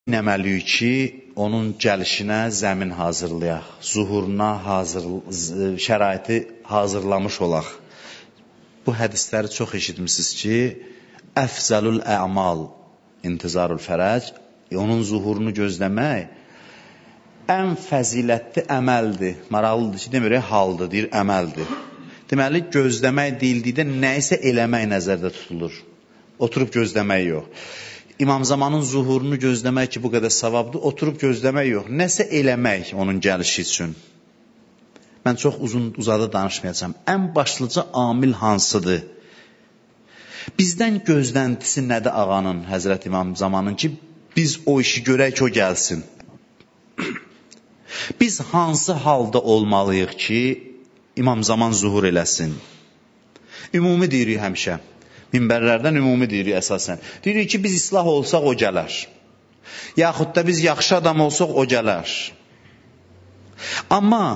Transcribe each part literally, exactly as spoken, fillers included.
Nəməliyik ki, onun gəlişinə zəmin hazırlayaq, zuhuruna hazır, şəraiti hazırlamış olaq. Bu hədisləri çox eşitmişsiniz ki, əfzəlül ə'mal, intizarul fərəc, onun zuhurunu gözləmək ən fəzilətli əməldir. Maraqlıdır ki, demirək haldır, deyir əməldir. Deməli, gözləmək deyildikdə nəyisə eləmək nəzərdə tutulur. Oturub gözləmək yox. İmam Zamanın zuhurunu gözləmək ki, bu qədər savabdır, oturub gözləmək yox. Nəsə eləmək onun gəlişi üçün. Mən çox uzun uzadı danışmayacağım. Ən başlıca amil hansıdır? Bizdən gözləntisi nədir ağanın, Həzrət İmam Zamanın ki, biz o işi görək ki, o gəlsin. Biz hansı halda olmalıyıq ki, İmam Zaman zuhur eləsin? Ümumi deyirik həmişə. Minbərlərdən ümumi deyirik əsasən. Deyirik ki, biz islah olsaq o gələr. Yaxud da biz yaxşı adam olsaq o gələr. Amma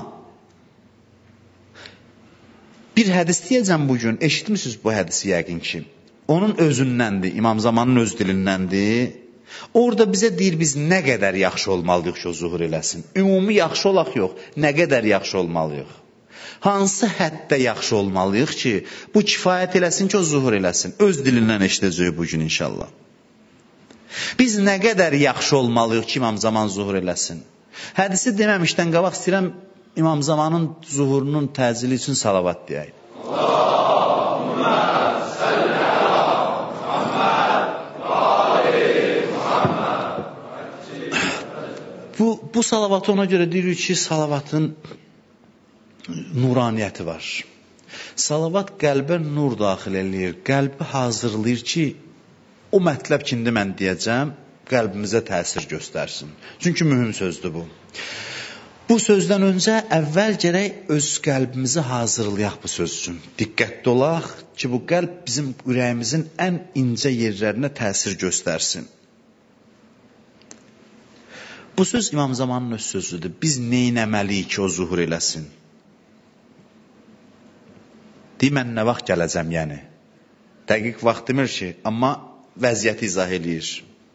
bir hədis deyəcəm bugün, eşitmişsiniz bu hədisi yəqin ki. Onun özündəndir, İmam Zamanın öz dilindəndir. Orada bizə deyir, biz nə qədər yaxşı olmalıyıq ki, o zuhur eləsin. Ümumi yaxşı olaq yox, nə qədər yaxşı olmalıyıq. Hansı həddə yaxşı olmalıyıq ki, bu kifayət eləsin ki, o zuhur eləsin. Öz dilindən eşidəcəyik bugün inşallah. Biz nə qədər yaxşı olmalıyıq ki, İmam Zaman zuhur eləsin. Hədisi deməmişdən qabaq istəyirəm İmam Zamanın zuhurunun təcili üçün salavat deyək. Allahümmə səllə əla Muhammed və ali Muhammed. Bu, bu salavatı ona görə deyirik ki, salavatın nuraniyyəti var. Salavat qəlbə nur daxil eləyir, qəlbi hazırlayır ki, o mətləb ki, indi mən deyəcəm, qəlbimizə təsir göstərsin. Çünki mühüm sözdür bu. Bu sözdən öncə əvvəl gərək öz qəlbimizi hazırlayaq bu söz üçün. Diqqətli olaq ki, bu qəlb bizim ürəyimizin ən incə yerlərinə təsir göstərsin. Bu söz İmam Zamanın öz sözüdür. Biz neynəməliyik ki, o zuhur eləsin? Deyir, mən nə vaxt gələcəm, yəni. Dəqiq vaxt demir ki, amma vəziyyəti izah eləyir.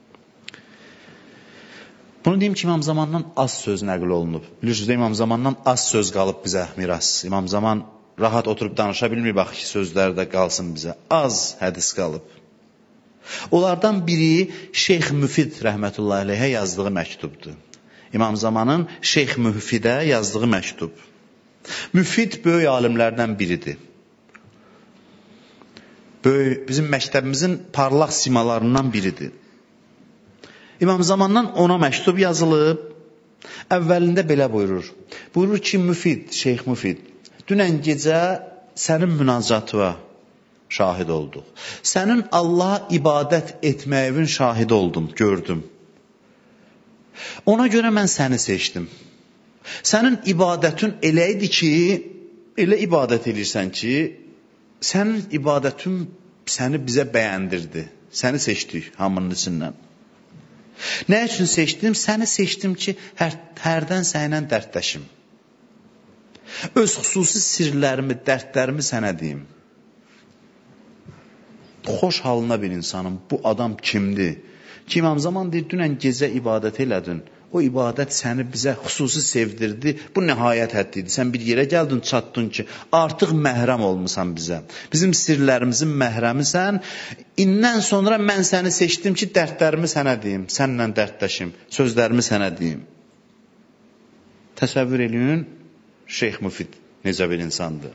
Bunu deyim ki, İmam Zamandan az söz nəql olunub. Bilirsiniz, İmam Zamandan az söz qalıb bizə miras. İmam Zaman rahat oturub danışa bilmir, bax ki, sözlər də qalsın bizə. Az hədis qalıb. Onlardan biri Şeyx Müfid rəhmətullahi aleyhə yazdığı məktubdur. İmam Zamanın Şeyx Müfidə yazdığı məktub. Müfid böyük alimlərdən biridir. Böyük, bizim məktəbimizin parlaq simalarından biridir. İmam Zamandan ona məktub yazılıb, əvvəlində belə buyurur. Buyurur ki, Müfid, Şeyx Müfid, dünən gecə sənin münacatına şahid olduq. Sənin Allaha ibadət etməyinin şahid oldum, gördüm. Ona görə mən səni seçdim. Sənin ibadətin elə idi ki, elə ibadət edirsən ki, sənin ibadətin səni bizə bəyəndirdi. Səni seçdik hamının içindən. Nə üçün seçdim? Səni seçdim ki, hər, hərdən sənlə dərdləşim. Öz xüsusi sirlərimi, dərdlərimi sənə deyim. Xoş halına bir insanım. Bu adam kimdir? Ki, İmam Zaman deyir, dünən gecə ibadət elədin. O ibadət səni bizə xüsusi sevdirdi. Bu nəhayət həddidir. Sən bir yerə gəldin, çatdın ki, artıq məhrəm olmusan bizə. Bizim sirlərimizin məhrəmisən. İndən sonra mən səni seçdim ki, dərdlərimi sənə deyim. Sənlə dərdləşim. Sözlərimi sənə deyim. Təsəvvür eləyin, Şeyx Müfid necə bir insandır.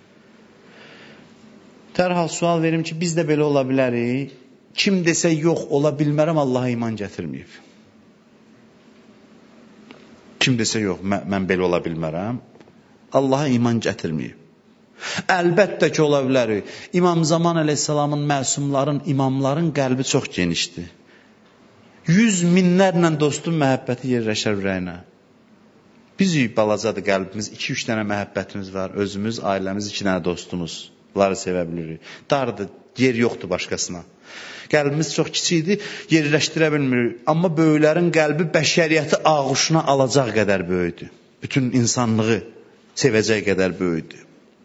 Dərhal sual verim ki, biz də belə ola bilərik. Kim desə yox, ola bilmərəm, Allaha iman gətirməyib. Kim desə yox, mən, mən belə ola bilmərəm, Allaha iman gətirməyib. Əlbəttə ki, ola bilərik. İmam Zaman əleyhissalamın, məsumların, imamların qəlbi çox genişdir. Yüz minlərlə dostun məhəbbəti yerləşər ürəyinə. Biz balacadır qəlbimiz, iki üç dənə məhəbbətimiz var, özümüz, ailəmiz, iki dənə dostumuz. Bunları sevə bilirik. Dardır, yer yoxdur başqasına. Qəlbimiz çox kiçikdir, yerləşdirə bilmirik. Amma böyüklərin qəlbi bəşəriyyəti ağuşuna alacaq qədər böyüdür. Bütün insanlığı sevəcək qədər böyüdür.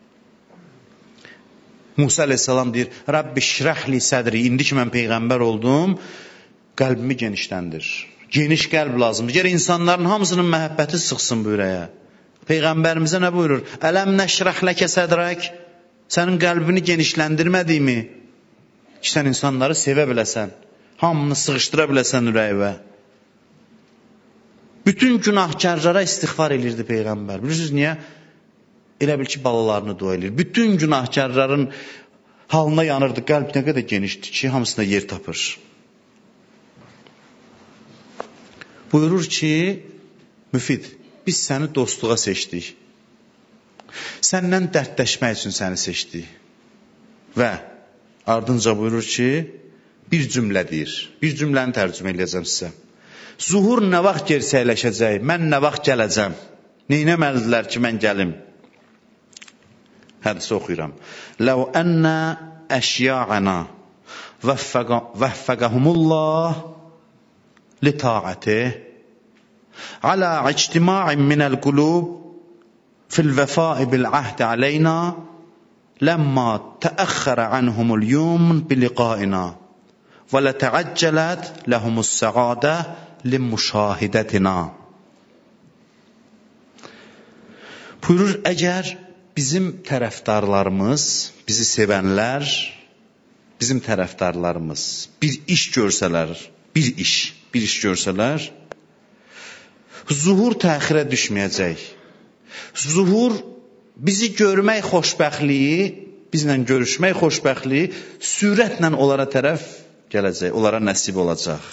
Musa aleyhissalam deyir, Rabbi şrahli sədri, indi ki mən peyğəmbər oldum, qəlbimi genişləndir. Geniş qəlb lazımdır. Gəl insanların hamısının məhəbbəti sıxsın bu ürəyə. Peyğəmbərimizə nə buyurur? Ələm nəşrəh ləkə sədrək. Sənin qəlbini genişləndirmədiyimi? Ki, sən insanları sevə biləsən. Hamını sığışdıra biləsən ürəyivə. Bütün günahkarlara istiğfar edirdi Peyğəmbər. Bilirsiniz niyə? Elə bil ki, balalarını dua edir. Bütün günahkarların halına yanırdı. Qəlb nə qədər genişdir ki, hamısına yer tapır. Buyurur ki, Müfid, biz səni dostluğa seçdik. Səndən dərdləşmək üçün səni seçdik. Və ardınca buyurur ki, bir cümlə deyir. Bir cümləni tərcümə edəcəm sizə. Zuhur nə vaxt gerçəkləşəcək? Mən nə vaxt gələcəm? Neynəməlidirlər ki, mən gəlim? Hədisi oxuyuram. Ləv ənnə əşya'ana vəffəqəhumullah li ta'atih ala ictima'in minəl qulub fil vəfai bil ahdi aleyna ləmmə təəxxərə anhumul yum biliqaina və lətəəccələtləhumus səqadə limuşahidətina. Buyurur, əgər bizim tərəfdarlarımız, bizi sevənlər, bizim tərəfdarlarımız bir iş görsələr, bir iş, bir iş görsələr, zuhur təxirə düşməyəcək. Zuhur bizi görmək xoşbəxtliyi, bizlə görüşmək xoşbəxtliyi sürətlə onlara tərəf gələcək, onlara nəsib olacaq.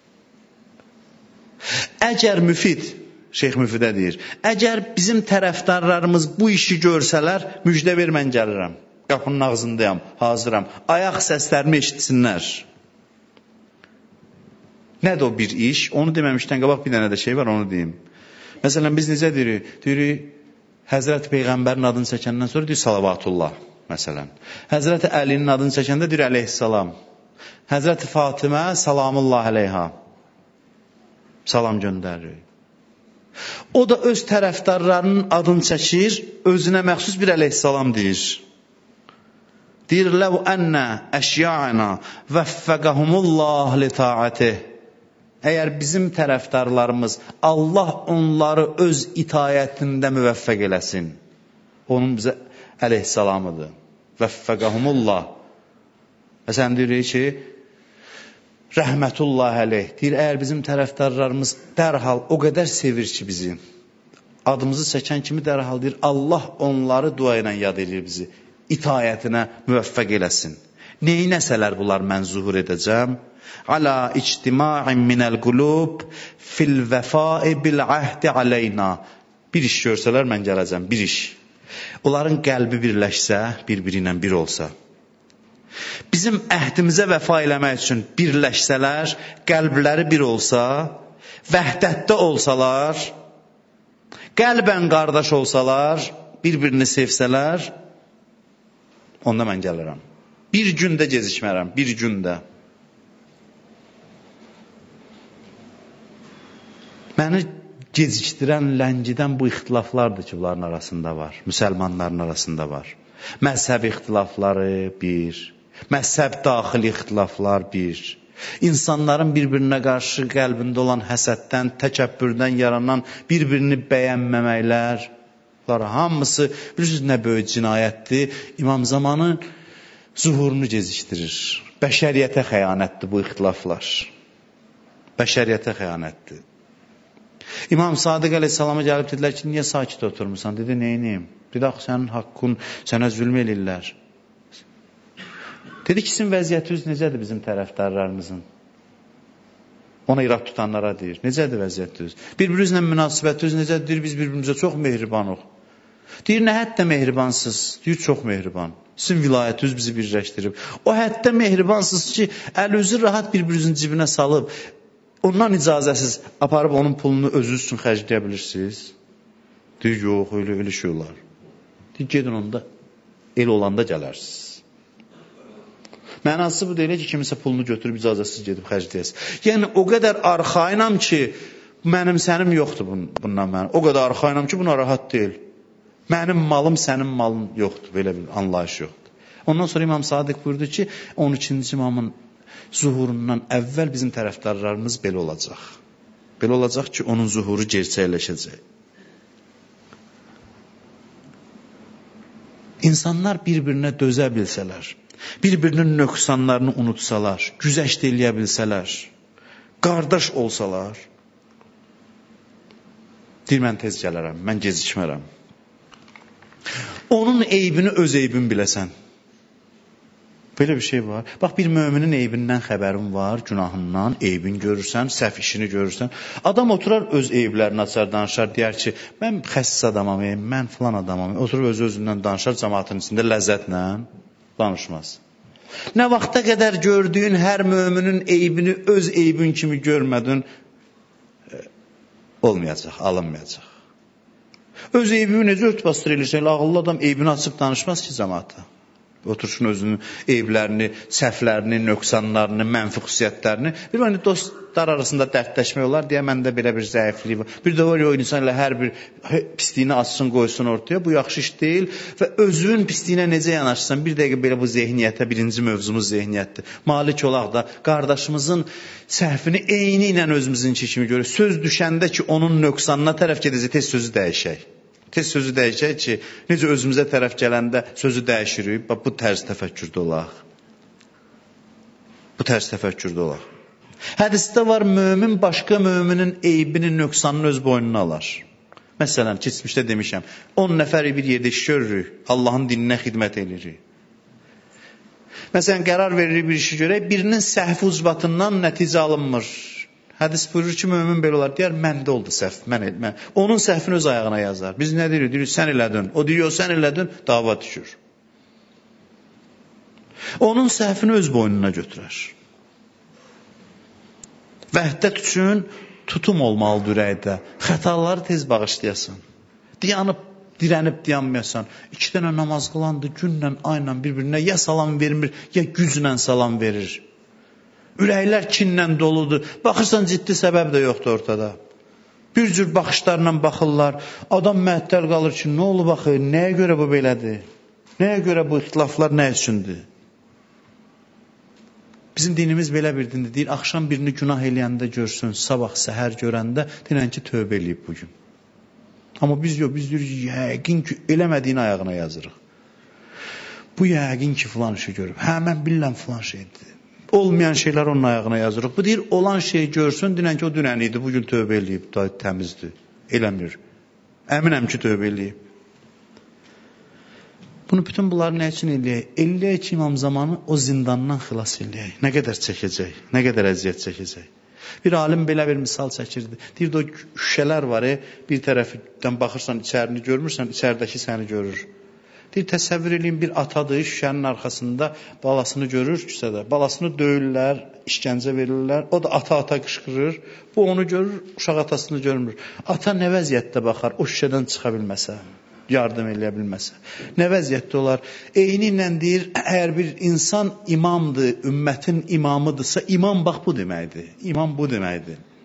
Əgər Müfid, Şeyx Müfidə deyir, əgər bizim tərəfdarlarımız bu işi görsələr, müjdə ver, mən gəlirəm. Qapının ağzındayam, hazıram. Ayaq səslərimi eşitsinlər. Nədir o bir iş? Onu deməmişdən qabaq bir dənə də şey var, onu deyim. Məsələn, biz necə deyirik? Deyirik, Həzrəti Peyğəmbərin adını çəkəndən sonra deyir, salavatullah, məsələn. Həzrəti Əlinin adını çəkəndə deyir, əleyhissalam. Həzrəti Fatimə, salamullah əleyha. Salam göndərir. O da öz tərəfdarlarının adını çəkir, özünə məxsus bir əleyhissalam deyir. Deyir, ləv ənnə əşya'ana vəffəqəhumullah li ta'atih. Əgər bizim tərəfdarlarımız, Allah onları öz itayətində müvəffəq eləsin. Onun bizə əleyhissalamıdır. Vəffəqəhumullah. Məsələn, deyirik ki, rəhmətullah əleyh. Deyir, əgər bizim tərəfdarlarımız dərhal o qədər sevir ki bizi, adımızı çəkən kimi dərhal deyir, Allah onları dua ilə yad edir bizi, itayətinə müvəffəq eləsin. Neynəsələr bunlar mən zuhur edəcəm? Ala ictima'in minəl qulub fil vəfai bil ahdi aleyna. Bir iş görsələr mən gələcəm, bir iş. Onların qəlbi birləşsə, bir-biri ilə bir olsa. Bizim əhdimizə vəfa eləmək üçün birləşsələr, qəlbləri bir olsa, vəhdətdə olsalar, qəlbən qardaş olsalar, bir-birini sevsələr, onda mən gəlirəm. Bir gündə gecikmərəm, bir gündə. Məni gecikdirən, ləngidən bu ixtilaflardır ki, bunların arasında var, müsəlmanların arasında var. Məzhəb ixtilafları bir, məzhəb daxili ixtilaflar bir, insanların bir-birinə qarşı qəlbində olan həsəddən, təkəbbürdən yaranan bir-birini bəyənməməklər, bunlar hamısı, bilirsiniz nə böyük cinayətdir, İmam Zamanın zuhurunu gecikdirir. Bəşəriyyətə xəyanətdir bu ixtilaflar. Bəşəriyyətə xəyanətdir. İmam Sadiq əleyhissalama gəlib dedilər ki, niyə sakit oturmuşsan? Dedi, neyniyim? Dedi, axı, sənin haqqın, sənə zülm eləyirlər. Dedi ki, sizin vəziyyətiniz necədir bizim tərəfdarlarımızın? Ona irad tutanlara deyir. Necədir vəziyyətiniz? Bir-birinizlə münasibətiniz necədir? Deyir, biz bir-birimizə çox mehribanıq. Deyir, nə həddə mehribansız? Deyir, çox mehriban. Sizin vilayətiniz bizi birləşdirib. O həddə mehribansız ki, əlinizi rahat bir-birinizin cibinə salıb, ondan icazəsiz aparıb onun pulunu özünüz üçün xərcləyə bilirsiniz. Deyir, yox, öyle, öyle şey olar. Deyir, gedin onda, el olanda gələrsiniz. Mənası bu deyil ki, kimisə pulunu götürüb icazəsiz gedib xərcləyəsiz. Yəni, o qədər arxainam ki, mənim sənim yoxdur bundan mənim. O qədər arxainam ki, buna rahat deyil. Mənim malım, sənin malın yoxdur, belə bir anlayış yoxdur. Ondan sonra İmam Sadiq buyurdu ki, on ikinci imamın zuhurundan əvvəl bizim tərəfdarlarımız belə olacaq. Belə olacaq ki, onun zuhuru gerçəkləşəcək. İnsanlar bir-birinə dözə bilsələr, bir-birinin nöqsanlarını unutsalar, güzəşt eləyə bilsələr, qardaş olsalar, deyir, mən tez gələrəm, mən gecikmərəm. Onun eybini öz eybin biləsən. Belə bir şey var. Bax, bir möminin eybindən xəbərin var, günahından, eybin görürsən, səhv işini görürsən. Adam oturar öz eyblərini açar, danışar, deyər ki, mən xəsis adamam, mən filan adamam. Oturur öz-özündən danışar, cəmaatın içində ləzzətlə danışmaz. Nə vaxta qədər gördüyün hər möminin eybini öz eybin kimi görmədin, olmayacaq, alınmayacaq. Öz eybini necə örtbastır eləyirsən? Ağıllı adam eybini açıb danışmaz ki, cəmaata. Otursun özünün eyiblərini, səhvlərini, nöqsanlarını, mənfi xüsusiyyətlərini. Bir hani dostlar arasında dərdləşmək olar, deyə məndə belə bir zəiflik var. Bir də var ya, o insan ilə hər bir pisliyini açsın, qoysun ortaya. Bu yaxşı iş deyil və özün pisliyinə necə yanaşsan, bir dəqiqə belə bu zehniyyətə, birinci mövzumuz zehniyyətdir. Malik olaq da qardaşımızın səhvini eyni ilə özümüzünki kimi görür. Söz düşəndə ki, onun nöqsanına tərəf gedəcək, tez sözü dəyişək. Tez sözü dəyişək ki, necə özümüzə tərəf gələndə sözü dəyişirik. Bu tərz təfəkkürdə olaq. Bu tərz təfəkkürdə olaq. Hədisdə var, mömin başqa möminin eybinin, nöqsanını öz boynuna alar. Məsələn, keçmişdə demişəm, on nəfəri bir yerdə iş görürük, Allahın dininə xidmət edirik. Məsələn, qərar veririk bir işi görək, birinin səhvi ucbatından nəticə alınmır. Hədis buyurur ki, mömin belə olar, deyər, məndə oldu səhv, mən etməm. Onun səhvini öz ayağına yazar. Biz nə deyirik? Deyirik, sən elədin. O deyir, o sən elədin, dava düşür. Onun səhvini öz boynuna götürər. Vəhdət üçün tutum olmalıdır ürəkdə. Xətaları tez bağışlayasan. Dayanıb, dirənib dayanmayasan. İki dənə namaz qılandı, günlə, ayla bir-birinə ya salam vermir, ya güclə salam verir. Ürəklər kinlə doludur. Baxırsan, ciddi səbəb də yoxdur ortada. Bir cür baxışlarla baxırlar. Adam məəttəl qalır ki, nə olur baxır, nəyə görə bu belədir? Nəyə görə bu ixtilaflar nə üçündür? Bizim dinimiz belə bir dindir. Deyir, axşam birini günah eləyəndə görsün, sabah səhər görəndə deyirən ki, tövbə eləyib bugün. Amma biz yox, biz deyirik, yəqin ki, eləmədiyin ayağına yazırıq. Bu yəqin ki, filan şey görüb. Hə, mən bilirəm filan şeydir. Olmayan şeylər onun ayağına yazırıq. Bu deyir, olan şeyi görsün, dinən ki, o dünən idi, bugün tövbə eləyib, təmizdir, eləmir. Əminəm ki, tövbə eləyib. Bunu bütün bunları nə üçün eləyək? Eləyək ki, İmam Zamanı o zindandan xilas eləyək. Nə qədər çəkəcək, nə qədər əziyyət çəkəcək. Bir alim belə bir misal çəkirdi. Deyir, o şüşələr var, e, bir tərəfdən baxırsan, içərini görmürsən, içəridəki səni görür. Deyir, təsəvvür edin, bir atadır, şüşənin arxasında balasını görür küçədə. Balasını döyürlər, işgəncə verirlər. O da ata-ata qışqırır. Bu onu görür, uşaq atasını görmür. Ata nə vəziyyətdə baxar, o şüşədən çıxa bilməsə, yardım eləyə bilməsə. Nə vəziyyətdə olar? Eyni ilə deyir, əgər bir insan imamdır, ümmətin imamıdırsa, imam bax bu deməkdir. İmam bu deməkdir.